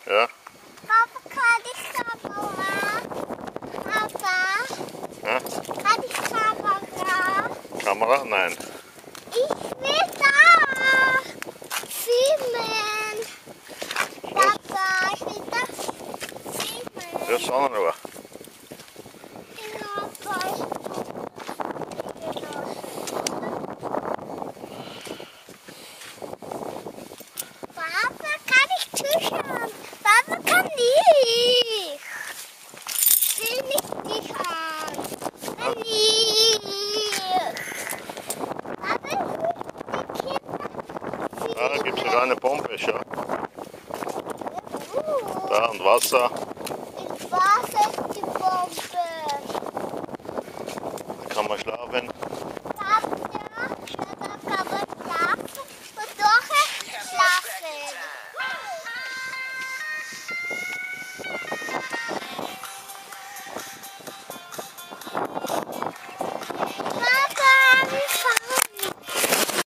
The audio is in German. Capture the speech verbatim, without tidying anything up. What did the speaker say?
Ja. Papa, kann ich Kamera? Papa, Ja? kann ich Kamera? Kamera? Nein. Ich will da filmen. Papa, ich will da filmen. Das ist auch noch. Ja, Papa. Papa, kann ich zuschauen? Papa, kann ich. Will nicht dich an. Kann ich. Papa, ich will die Kinder. Da gibt es sogar eine Pompe schon. Uh, Da und Wasser. ich Wasser ist die Bombe. Da kann man schlafen.